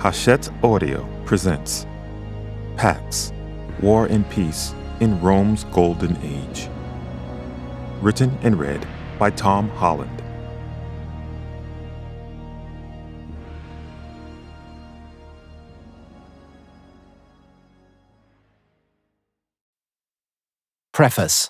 Hachette Audio presents Pax, War and Peace in Rome's Golden Age. Written and read by Tom Holland. Preface.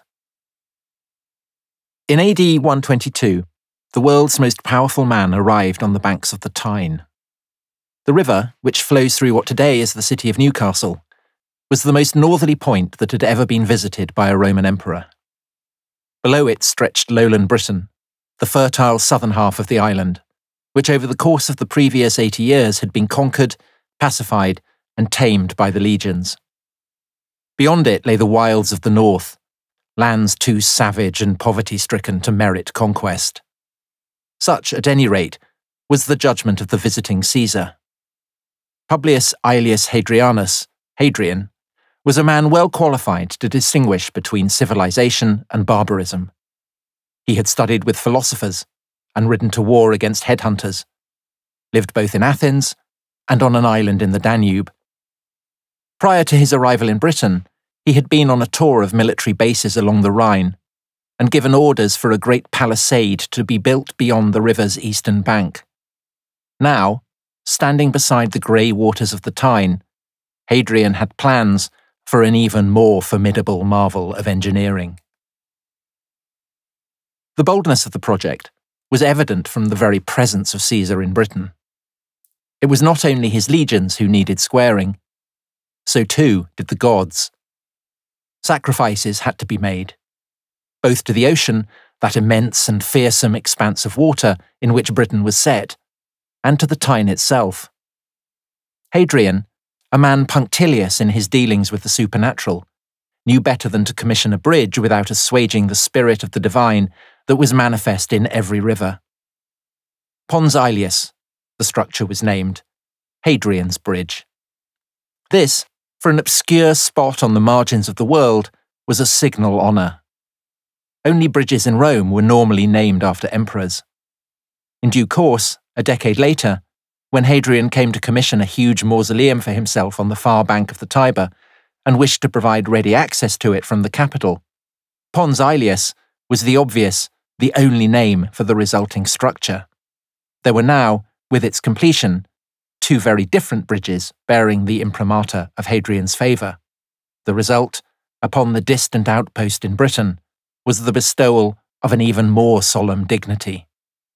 In AD 122, the world's most powerful man arrived on the banks of the Tyne. The river, which flows through what today is the city of Newcastle, was the most northerly point that had ever been visited by a Roman emperor. Below it stretched lowland Britain, the fertile southern half of the island, which over the course of the previous 80 years had been conquered, pacified, and tamed by the legions. Beyond it lay the wilds of the north, lands too savage and poverty-stricken to merit conquest. Such, at any rate, was the judgment of the visiting Caesar. Publius Aelius Hadrianus, Hadrian, was a man well qualified to distinguish between civilization and barbarism. He had studied with philosophers and ridden to war against headhunters, lived both in Athens and on an island in the Danube. Prior to his arrival in Britain, he had been on a tour of military bases along the Rhine and given orders for a great palisade to be built beyond the river's eastern bank. Now, standing beside the grey waters of the Tyne, Hadrian had plans for an even more formidable marvel of engineering. The boldness of the project was evident from the very presence of Caesar in Britain. It was not only his legions who needed squaring, so too did the gods. Sacrifices had to be made, both to the ocean, that immense and fearsome expanse of water in which Britain was set, and to the Tyne itself. Hadrian, a man punctilious in his dealings with the supernatural, knew better than to commission a bridge without assuaging the spirit of the divine that was manifest in every river. Pons Aelius, the structure was named, Hadrian's Bridge. This, for an obscure spot on the margins of the world, was a signal honour. Only bridges in Rome were normally named after emperors. In due course, a decade later, when Hadrian came to commission a huge mausoleum for himself on the far bank of the Tiber and wished to provide ready access to it from the capital, Pons Aelius was the obvious, the only name for the resulting structure. There were now, with its completion, two very different bridges bearing the imprimatur of Hadrian's favour. The result, upon the distant outpost in Britain, was the bestowal of an even more solemn dignity.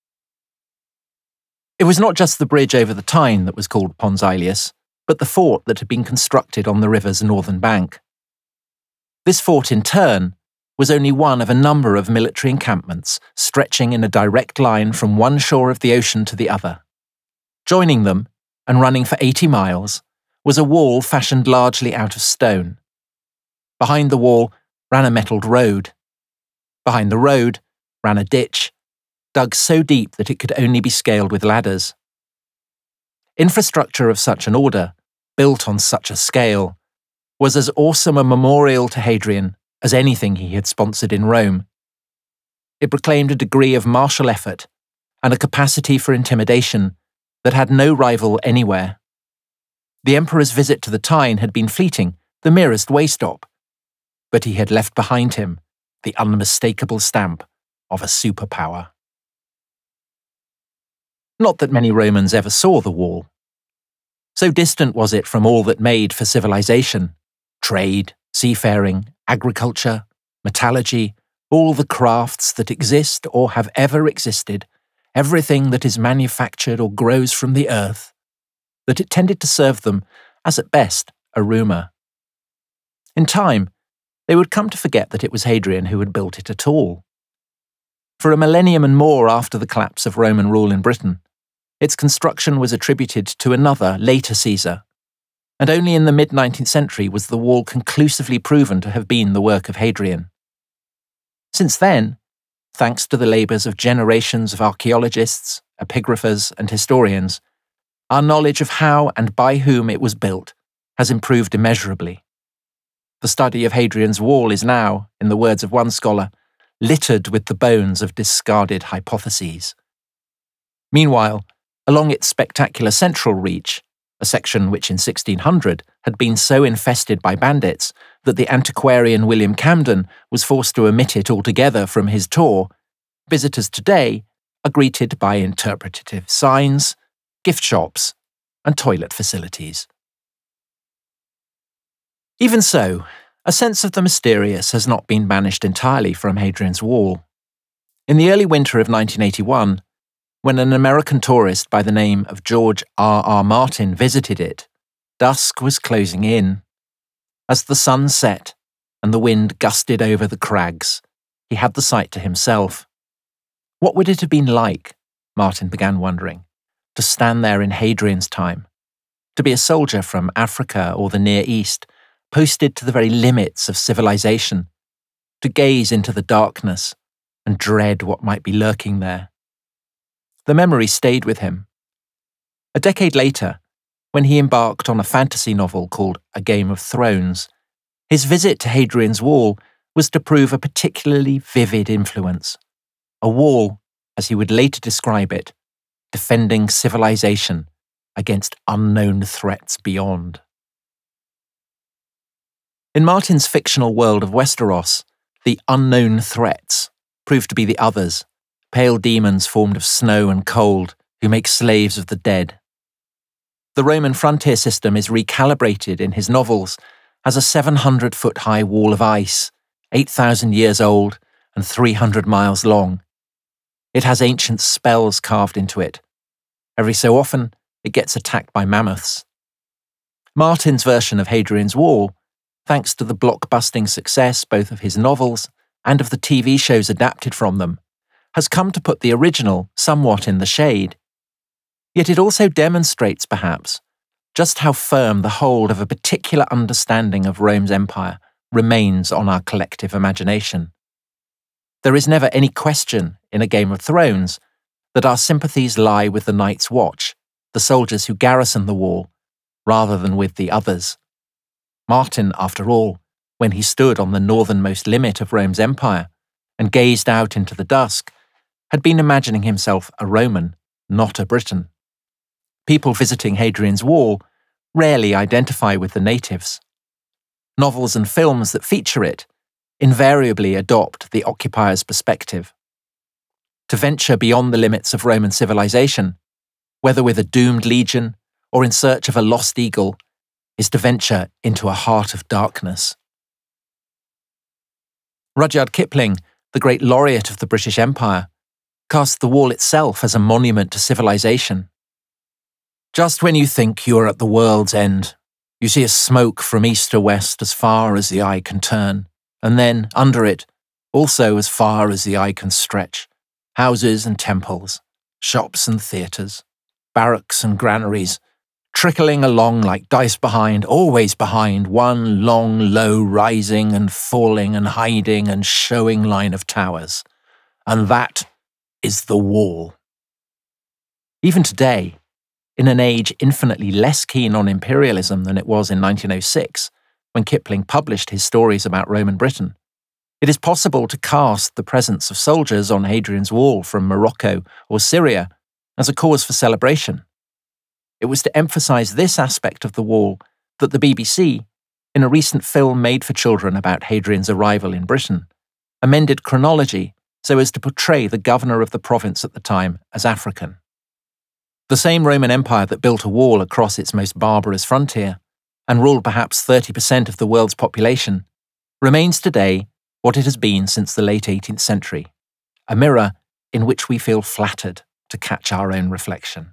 It was not just the bridge over the Tyne that was called Pons Aelius, but the fort that had been constructed on the river's northern bank. This fort, in turn, was only one of a number of military encampments stretching in a direct line from one shore of the ocean to the other. Joining them, and running for 80 miles, was a wall fashioned largely out of stone. Behind the wall ran a metalled road. Behind the road ran a ditch, dug so deep that it could only be scaled with ladders. Infrastructure of such an order, built on such a scale, was as awesome a memorial to Hadrian as anything he had sponsored in Rome. It proclaimed a degree of martial effort and a capacity for intimidation that had no rival anywhere. The emperor's visit to the Tyne had been fleeting, the merest way-stop, but he had left behind him the unmistakable stamp of a superpower. Not that many Romans ever saw the wall. So distant was it from all that made for civilization, trade, seafaring, agriculture, metallurgy, all the crafts that exist or have ever existed, everything that is manufactured or grows from the earth, that it tended to serve them as at best a rumour. In time, they would come to forget that it was Hadrian who had built it at all. For a millennium and more after the collapse of Roman rule in Britain, its construction was attributed to another, later Caesar, and only in the mid-19th century was the wall conclusively proven to have been the work of Hadrian. Since then, thanks to the labours of generations of archaeologists, epigraphers, and historians, our knowledge of how and by whom it was built has improved immeasurably. The study of Hadrian's wall is now, in the words of one scholar, littered with the bones of discarded hypotheses. Meanwhile, along its spectacular central reach, a section which in 1600 had been so infested by bandits that the antiquarian William Camden was forced to omit it altogether from his tour, visitors today are greeted by interpretative signs, gift shops, and toilet facilities. Even so, a sense of the mysterious has not been banished entirely from Hadrian's Wall. In the early winter of 1981, when an American tourist by the name of George R. Martin visited it, dusk was closing in. As the sun set and the wind gusted over the crags, he had the site to himself. What would it have been like, Martin began wondering, to stand there in Hadrian's time, to be a soldier from Africa or the Near East, posted to the very limits of civilization, to gaze into the darkness and dread what might be lurking there. The memory stayed with him. A decade later, when he embarked on a fantasy novel called A Game of Thrones, his visit to Hadrian's Wall was to prove a particularly vivid influence. A wall, as he would later describe it, defending civilization against unknown threats beyond. In Martin's fictional world of Westeros, the unknown threats proved to be the others, pale demons formed of snow and cold who make slaves of the dead. The Roman frontier system is recalibrated in his novels as a 700-foot-high wall of ice, 8,000 years old and 300 miles long. It has ancient spells carved into it. Every so often, it gets attacked by mammoths. Martin's version of Hadrian's Wall, thanks to the blockbusting success both of his novels and of the TV shows adapted from them, has come to put the original somewhat in the shade. Yet it also demonstrates, perhaps, just how firm the hold of a particular understanding of Rome's empire remains on our collective imagination. There is never any question in A Game of Thrones that our sympathies lie with the Night's Watch, the soldiers who garrison the wall, rather than with the others. Martin, after all, when he stood on the northernmost limit of Rome's empire and gazed out into the dusk, had been imagining himself a Roman, not a Briton. People visiting Hadrian's Wall rarely identify with the natives. Novels and films that feature it invariably adopt the occupier's perspective. To venture beyond the limits of Roman civilization, whether with a doomed legion or in search of a lost eagle, is to venture into a heart of darkness. Rudyard Kipling, the great laureate of the British Empire, cast the wall itself as a monument to civilization. Just when you think you are at the world's end, you see a smoke from east to west as far as the eye can turn, and then, under it, also as far as the eye can stretch, houses and temples, shops and theatres, barracks and granaries, trickling along like dice behind, always behind, one long, low, rising and falling and hiding and showing line of towers. And that is the wall. Even today, in an age infinitely less keen on imperialism than it was in 1906, when Kipling published his stories about Roman Britain, it is possible to cast the presence of soldiers on Hadrian's Wall from Morocco or Syria as a cause for celebration. It was to emphasise this aspect of the wall that the BBC, in a recent film made for children about Hadrian's arrival in Britain, amended chronology so as to portray the governor of the province at the time as African. The same Roman Empire that built a wall across its most barbarous frontier and ruled perhaps 30% of the world's population, remains today what it has been since the late 18th century, a mirror in which we feel flattered to catch our own reflection.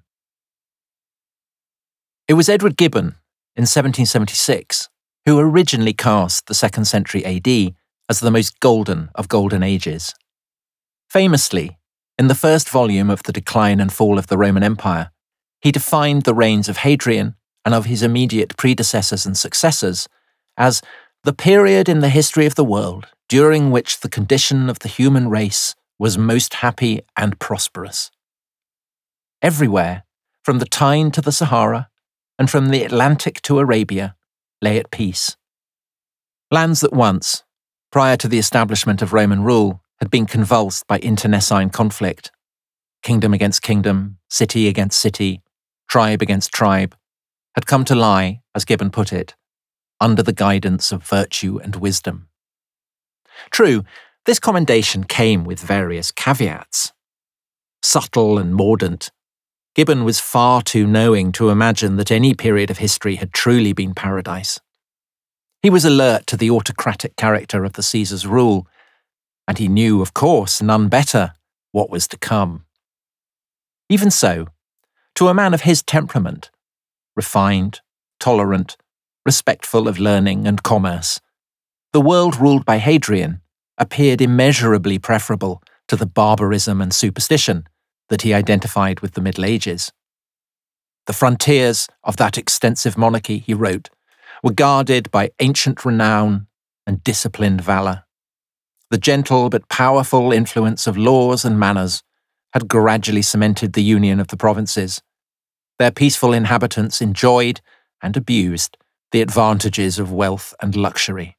It was Edward Gibbon, in 1776, who originally cast the 2nd century AD as the most golden of golden ages. Famously, in the first volume of The Decline and Fall of the Roman Empire, he defined the reigns of Hadrian and of his immediate predecessors and successors as the period in the history of the world during which the condition of the human race was most happy and prosperous. Everywhere, from the Tyne to the Sahara, and from the Atlantic to Arabia, lay at peace. Lands that once, prior to the establishment of Roman rule, had been convulsed by internecine conflict, kingdom against kingdom, city against city, tribe against tribe, had come to lie, as Gibbon put it, under the guidance of virtue and wisdom. True, this commendation came with various caveats. Subtle and mordant, Gibbon was far too knowing to imagine that any period of history had truly been paradise. He was alert to the autocratic character of the Caesar's rule, and he knew, of course, none better, what was to come. Even so, to a man of his temperament, refined, tolerant, respectful of learning and commerce, the world ruled by Hadrian appeared immeasurably preferable to the barbarism and superstition that he identified with the Middle Ages. The frontiers of that extensive monarchy, he wrote, were guarded by ancient renown and disciplined valour. The gentle but powerful influence of laws and manners had gradually cemented the union of the provinces. Their peaceful inhabitants enjoyed and abused the advantages of wealth and luxury.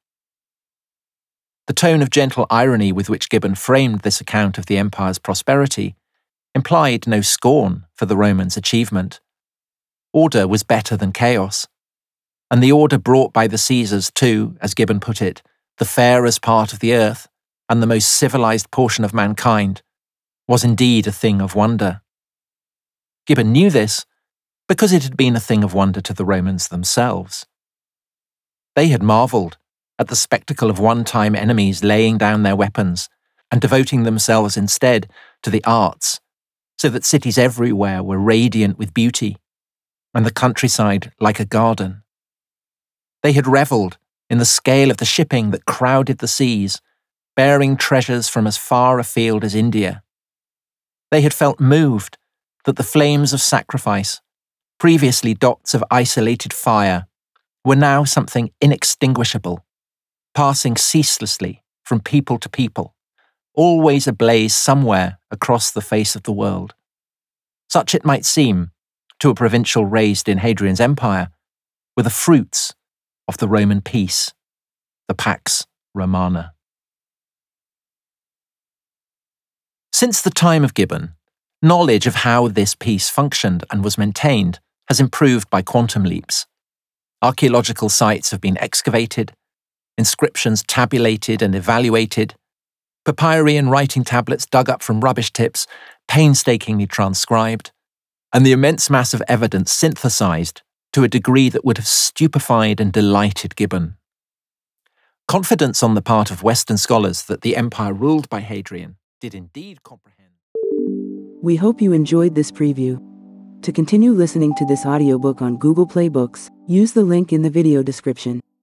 The tone of gentle irony with which Gibbon framed this account of the empire's prosperity implied no scorn for the Romans' achievement. Order was better than chaos, and the order brought by the Caesars to, as Gibbon put it, the fairest part of the earth and the most civilized portion of mankind, was indeed a thing of wonder. Gibbon knew this because it had been a thing of wonder to the Romans themselves. They had marvelled at the spectacle of one-time enemies laying down their weapons and devoting themselves instead to the arts, so that cities everywhere were radiant with beauty, and the countryside like a garden. They had revelled in the scale of the shipping that crowded the seas, bearing treasures from as far afield as India. They had felt moved that the flames of sacrifice, previously dots of isolated fire, were now something inextinguishable, passing ceaselessly from people to people, always ablaze somewhere across the face of the world. Such it might seem to a provincial raised in Hadrian's empire, were the fruits of the Roman peace, the Pax Romana. Since the time of Gibbon, knowledge of how this peace functioned and was maintained has improved by quantum leaps. Archaeological sites have been excavated, inscriptions tabulated and evaluated, papyri and writing tablets dug up from rubbish tips, painstakingly transcribed, and the immense mass of evidence synthesized to a degree that would have stupefied and delighted Gibbon. Confidence on the part of Western scholars that the empire ruled by Hadrian did indeed comprehend. We hope you enjoyed this preview. To continue listening to this audiobook on Google Play Books, use the link in the video description.